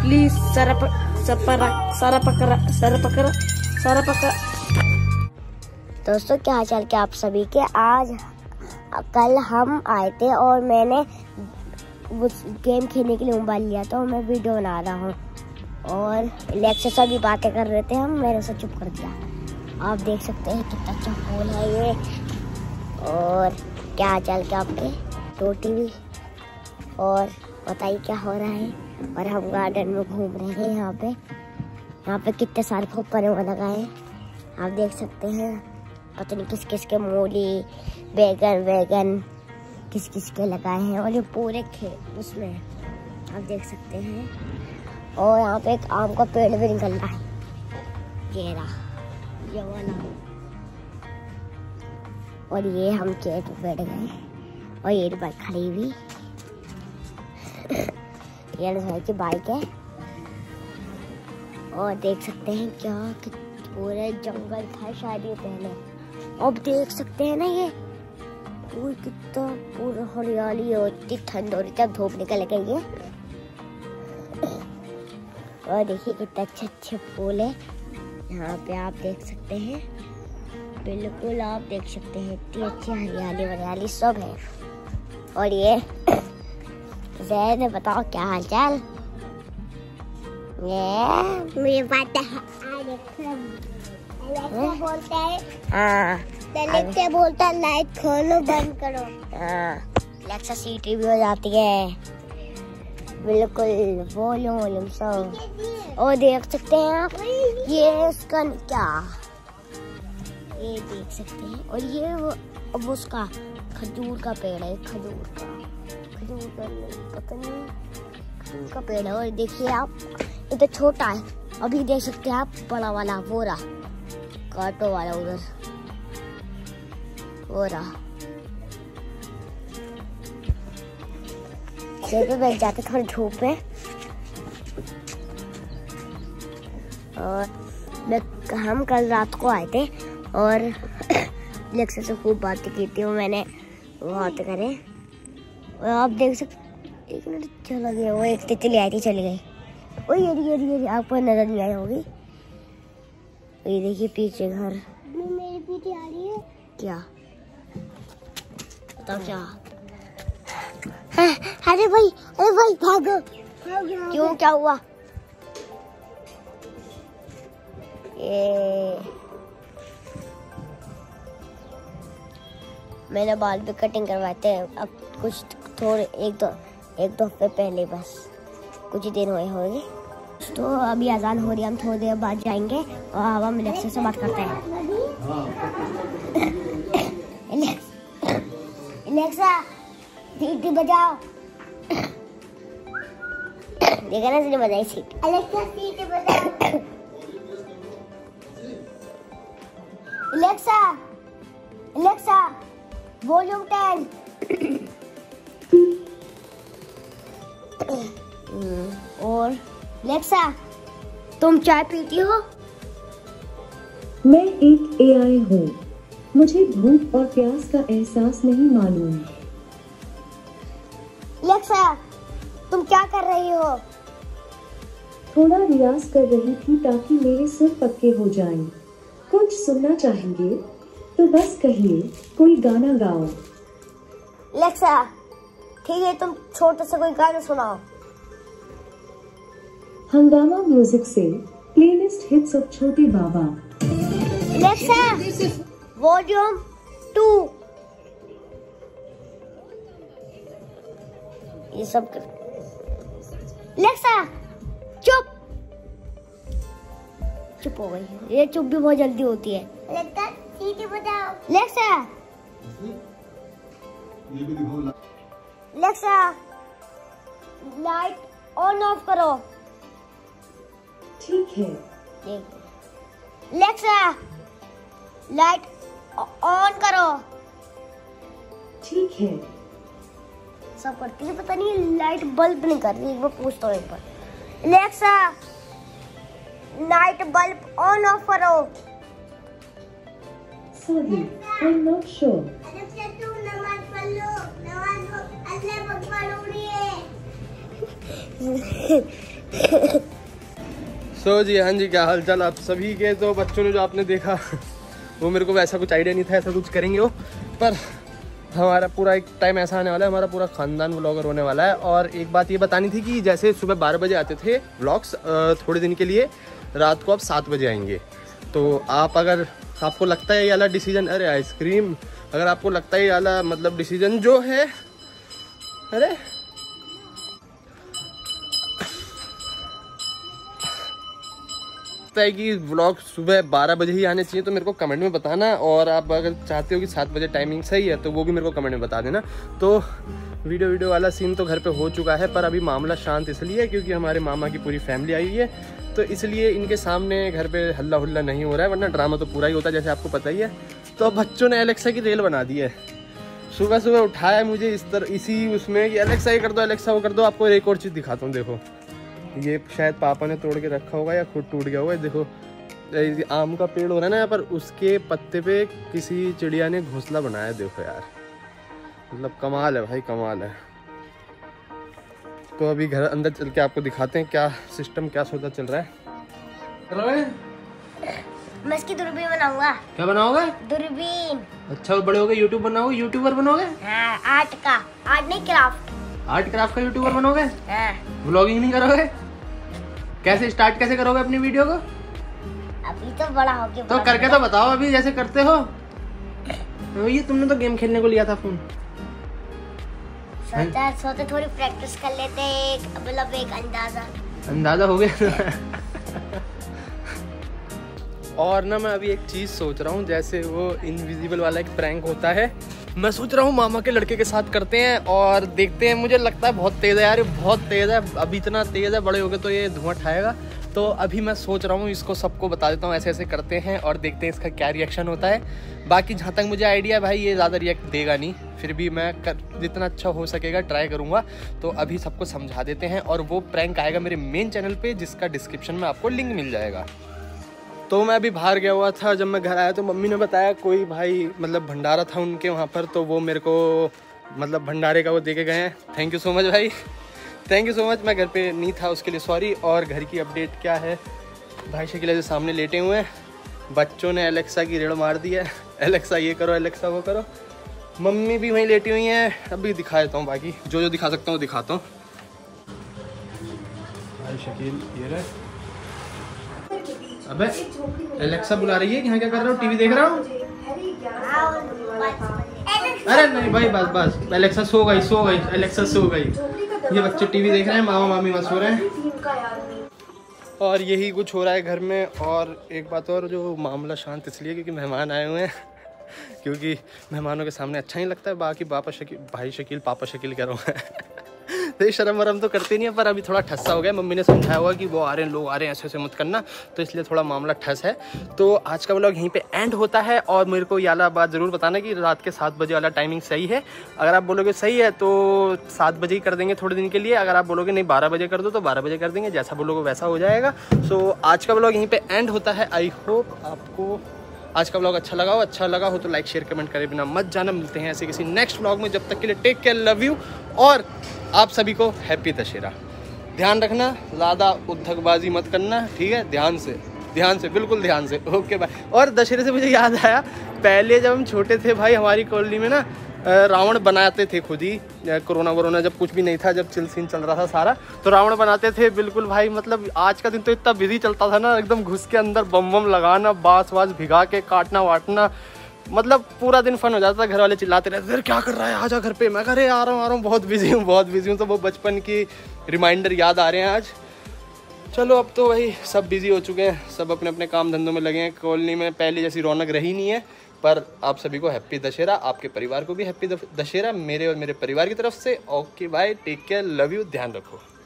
Please सारा पकड़ा। दोस्तों क्या हाल चाल क्या आप सभी के। कल हम आए थे और मैंने गेम खेलने के लिए मोबाइल लिया तो मैं वीडियो बना रहा हूँ और लेक्चर से भी बातें कर रहे थे हम, मैंने उसे चुप कर दिया। आप देख सकते हैं कितना अच्छा फोन है ये। और क्या हाल चाल क्या आपके रोटी भी। और बताइए क्या हो रहा है। और हम गार्डन में घूम रहे हैं। यहाँ पे कितने सारे फुप्परे लगाए हैं आप देख सकते हैं। पता नहीं किस किस के मूली बैगन किस किस के लगाए हैं और ये पूरे खेत उसमें आप देख सकते हैं। और यहाँ पे एक आम का पेड़ भी निकल रहा है ये वाला। और ये हम खेत में बैठ गए और ये बाइक खड़ी हुई ये की बाइक है। और देख सकते हैं क्या पूरे जंगल था शायद ये पहले। अब देख सकते हैं ना ये कितना पूरा हरियाली और इतनी ठंड हो रही थी। अब धूप निकल गई है और देखिए कितने अच्छे फूल है यहाँ पे आप देख सकते हैं। बिल्कुल आप देख सकते हैं इतनी अच्छी हरियाली सब है। और ये जैन बताओ क्या हाल चाल। मुझे पता है बोलता है बोलता है लाइट खोलो बंद करो। लेक्सा सीटी भी हो जाती है बिल्कुल वॉल्यूम सब। और देख सकते हैं आप ये इसका क्या ये देख सकते हैं। और ये अब उसका खजूर का पेड़ है। खजूर का पता नहीं खजूर का पेड़ है। और देखिए आप ये तो छोटा है। अभी देख सकते हैं आप बड़ा वाला वो रहा कांटों वाला उधर वो रहा। पे बैठ जाते थोड़ी धूप में। और हम कल रात को आए थे और लेक्चर से खूब बातें की थी मैंने बातें करे। और आप देख सकते एक मिनट चला गया वो एक तितली आई थी चली गई। ओ ये आपको नजर नहीं आई होगी। ये देखिए पीछे घर मेरे पीछे आ रही है क्या तब क्या। अरे भाई भागो क्यों क्या हुआ। ये मैंने बाल भी कटिंग करवाए थे अब कुछ थोड़े एक दो हफ्ते पहले बस कुछ दिन हुए होंगे। तो अभी अजान हो रही है हम थोड़ी देर बाद जाएंगे और हवा में लेक्चर से बात करते हैं। लेक्सा सीटी बजाओ। देखा ना सीटी बजाई सीट। अलेक्सा सीटी बजाओ। Alexa volume 10। और अलेक्सा तुम चाय पीती हो। मैं एक एआई हूँ मुझे भूख और प्यास का एहसास नहीं मालूम। अलेक्सा तुम क्या कर रही हो। थोड़ा रियाज कर रही थी ताकि मेरे सुर पक्के हो जाएं। कुछ सुनना चाहेंगे तो बस कहिए कोई गाना गाओ। अलेक्सा ठीक है तुम छोटे से कोई गाना सुनाओ। हंगामा म्यूजिक से प्लेलिस्ट हिट्स ऑफ छोटे बाबा। Alexa volume 2। ये सब कर। अलेक्सा चुप हो गई। ये चुप भी बहुत जल्दी होती है। अलेक्सा सीटी बजाओ। अलेक्सा लाइट ऑन ऑफ करो। ठीक है। अलेक्सा लाइट ऑन करो। ठीक है। सब करती है पता नहीं लाइट बल्ब नहीं कर रही। मैं पूछता हूँ एक बार। Alexa light bulb on off करो। Sorry, I'm not sure. Alexa तू नमाज पढ़ लो। नमाज अल्लाह भगवान हो रही है। सो जी हाँ जी, क्या हाल चाल आप सभी के। तो बच्चों ने जो आपने देखा वो मेरे को वैसा कुछ आइडिया नहीं था ऐसा कुछ करेंगे वो, पर हमारा पूरा एक टाइम ऐसा आने वाला है, हमारा पूरा खानदान व्लॉगर होने वाला है। और एक बात ये बतानी थी कि जैसे सुबह 12 बजे आते थे व्लॉग्स, थोड़े दिन के लिए रात को अब 7 बजे आएंगे। तो आप अगर आपको लगता है ये वाला डिसीजन, अरे आइसक्रीम, अगर आपको लगता है ये वाला मतलब डिसीजन जो है, अरे है कि व्लॉग सुबह 12 बजे ही आने चाहिए तो मेरे को कमेंट में बताना। और आप अगर चाहते हो कि 7 बजे टाइमिंग सही है तो वो भी मेरे को कमेंट में बता देना। तो वीडियो वाला सीन तो घर पे हो चुका है, पर अभी मामला शांत इसलिए है क्योंकि हमारे मामा की पूरी फैमिली आई हुई है, तो इसलिए इनके सामने घर पे हल्ला हुल्ला नहीं हो रहा है, वरना ड्रामा तो पूरा ही होता है जैसे आपको पता ही है। तो बच्चों ने एलेक्सा की रेल बना दी है। सुबह सुबह उठाया मुझे इसी उसमें कि एलेक्सा ये कर दो, एलेक्सा वो कर दो। आपको एक और चीज़ दिखाता हूँ, देखो ये शायद पापा ने तोड़ के रखा होगा या खुद टूट गया होगा। देखो आम का पेड़ हो रहा है ना यहाँ पर, उसके पत्ते पे किसी चिड़िया ने घोंसला बनाया। देखो यार, मतलब कमाल है भाई, कमाल है। तो अभी घर अंदर चल के आपको दिखाते हैं क्या सिस्टम, क्या सौदा चल रहा है। मैं इसकी दूरबीन बनाऊंगा। क्या बनाओगे? दूरबीन। अच्छा, बड़े हो गए यूट्यूब बनाओगे, यूट्यूबर बनोगे? हाँ, आर्ट का, आर्ट नहीं क्राफ्ट, आर्ट क्राफ्ट का यूट्यूबर बनोगे? हाँ। व्लॉगिंग नहीं करोगे? कैसे स्टार्ट कैसे करोगे अपनी वीडियो को? अभी तो बड़ा हो गया। तो करके तो बताओ अभी जैसे करते हो। ये तुमने तो गेम खेलने को लिया था फोन। सोते थोड़ी प्रैक्टिस कर लेते, मतलब एक अंदाजा हो गया। और ना मैं अभी एक चीज़ सोच रहा हूँ, जैसे वो इनविजिबल वाला एक प्रैंक होता है, मैं सोच रहा हूँ मामा के लड़के के साथ करते हैं और देखते हैं। मुझे लगता है बहुत तेज़ है यार, बहुत तेज़ है, अभी इतना तेज़ है, बड़े हो गए तो ये धुआं उठाएगा। तो अभी मैं सोच रहा हूँ इसको सबको बता देता हूँ ऐसे ऐसे करते हैं और देखते हैं इसका क्या रिएक्शन होता है। बाकी जहाँ तक मुझे आइडिया भाई ये ज़्यादा रिएक्ट देगा नहीं, फिर भी मैं जितना अच्छा हो सकेगा ट्राई करूँगा। तो अभी सबको समझा देते हैं और वो प्रैंक आएगा मेरे मेन चैनल पे, जिसका डिस्क्रिप्शन में आपको लिंक मिल जाएगा। तो मैं अभी बाहर गया हुआ था, जब मैं घर आया तो मम्मी ने बताया कोई भाई मतलब भंडारा था उनके वहाँ पर, तो वो मेरे को मतलब भंडारे का वो दे के गए हैं। थैंक यू सो मच भाई, थैंक यू सो मच। मैं घर पे नहीं था उसके लिए सॉरी। और घर की अपडेट क्या है, भाई शकील जो सामने लेटे हुए हैं, बच्चों ने एलेक्सा की रेड़ मार दी है, एलेक्सा ये करो, एलेक्सा वो करो। मम्मी भी वहीं लेटी हुई हैं। अभी दिखा देता हूँ, बाकी जो दिखा सकता हूँ दिखाता हूँ। भाई शकील ये रहे। अबे एलेक्सा बुला रही है कि यहाँ क्या कर रहा हूँ, टीवी देख रहा हूँ। अरे नहीं भाई, बस बस, एलेक्सा सो गई, एलेक्सा सो गई। ये बच्चे टीवी देख रहे हैं, मामा मामी मत सो रहे हैं। और यही कुछ हो रहा है घर में। और एक बात और, जो मामला शांत इसलिए क्योंकि मेहमान आए हुए हैं, क्योंकि मेहमानों के सामने अच्छा नहीं लगता है। बाकी भाई शकील पापा शकील कह रहा हूँ तो शर्म वरम तो करते नहीं है, पर अभी थोड़ा ठस्सा हो गया। मम्मी ने समझाया होगा कि वो आ रहे हैं, लोग आ रहे हैं, ऐसे ऐसे मत करना, तो इसलिए थोड़ा मामला ठस है। तो आज का व्लॉग यहीं पे एंड होता है। और मेरे को ये वाला बात ज़रूर बताना कि रात के 7 बजे वाला टाइमिंग सही है। अगर आप बोलोगे सही है तो 7 बजे ही कर देंगे थोड़े दिन के लिए। अगर आप बोलोगे नहीं 12 बजे कर दो तो 12 बजे कर देंगे, जैसा बोलोगे वैसा हो जाएगा। सो आज का व्लॉग यहीं पर एंड होता है। आई होप आपको आज का व्लॉग अच्छा लगा हो तो लाइक शेयर कमेंट करे बिना मत जाना। मिलते हैं ऐसे किसी नेक्स्ट व्लॉग में, जब तक के लिए टेक केयर, लव यू। और आप सभी को हैप्पी दशहरा। ध्यान रखना, ज़्यादा उद्धकबाजी मत करना, ठीक है? ध्यान से, बिल्कुल ध्यान से। Okay bye. और दशहरे से मुझे याद आया, पहले जब हम छोटे थे भाई, हमारी कॉलोनी में ना रावण बनाते थे खुद ही। कोरोना जब कुछ भी नहीं था, जब चिल सीन चल रहा था सारा, तो रावण बनाते थे बिल्कुल भाई। मतलब आज का दिन तो इतना बिजी चलता था ना, एकदम घुस के अंदर बम बम लगाना, बाँस भिगा के काटना वाटना, मतलब पूरा दिन फन हो जाता था। घर वाले चिल्लाते रहते थे क्या कर रहा है, आजा घर पे। मैं कह रहे आ रहा हूँ, बहुत बिजी हूँ। तो वो बचपन की रिमाइंडर याद आ रहे हैं आज। चलो अब तो वही सब बिजी हो चुके हैं, सब अपने अपने काम धंधों में लगे हैं। कॉलोनी में पहले जैसी रौनक रही नहीं है। पर आप सभी को हैप्पी दशहरा, आपके परिवार को भी हैप्पी दशहरा, मेरे और मेरे परिवार की तरफ से। Okay bye, take care, love you, ध्यान रखो।